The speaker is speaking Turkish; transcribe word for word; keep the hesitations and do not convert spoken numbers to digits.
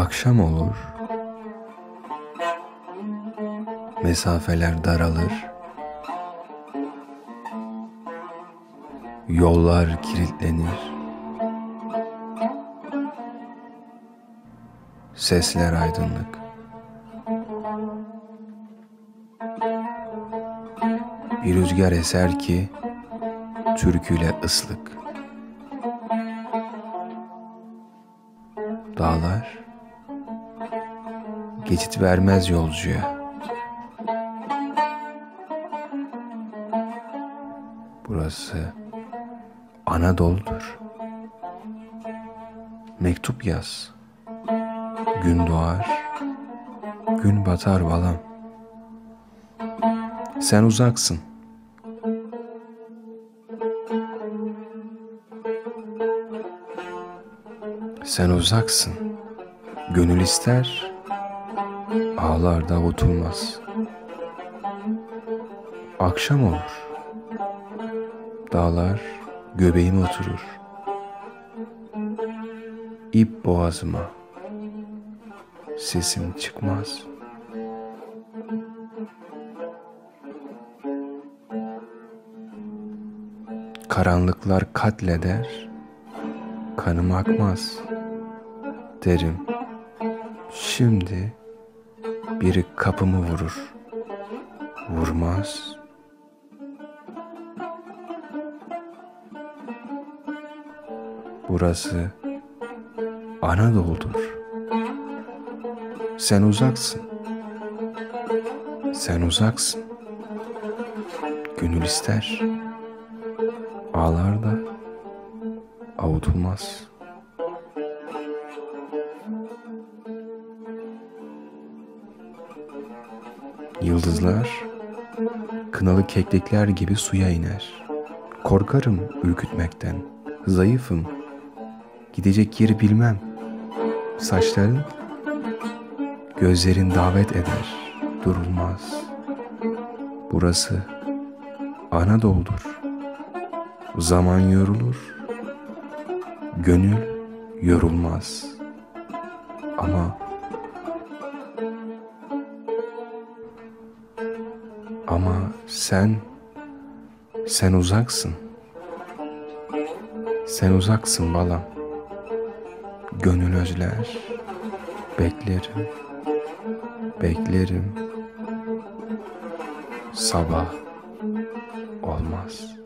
Akşam olur, mesafeler daralır, yollar kilitlenir, sesler aydınlık. Bir rüzgar eser ki türküyle ıslık. Dağlar geçit vermez yolcuya. Burası Anadolu'dur. Mektup yaz. Gün doğar, gün batar balam. Sen uzaksın. Sen uzaksın. Gönül ister, ağlar da avutulmaz. Akşam olur. Dağlar göbeğime oturur. İp boğazıma. Sesim çıkmaz. Karanlıklar katleder, kanım akmaz. Derim, şimdi biri kapımı vurur. Vurmaz. Burası Anadolu'dur. Sen uzaksın. Sen uzaksın. Gönül ister, ağlar da avutulmaz. Yıldızlar kınalı keklikler gibi suya iner. Korkarım ürkütmekten, zayıfım, gidecek yeri bilmem. Saçların, gözlerin davet eder, durulmaz. Burası Anadolu'dur. Zaman yorulur, gönül yorulmaz. Ama Ama sen, sen uzaksın. Sen uzaksın balam. Gönül özler, beklerim, beklerim. Sabah olmaz.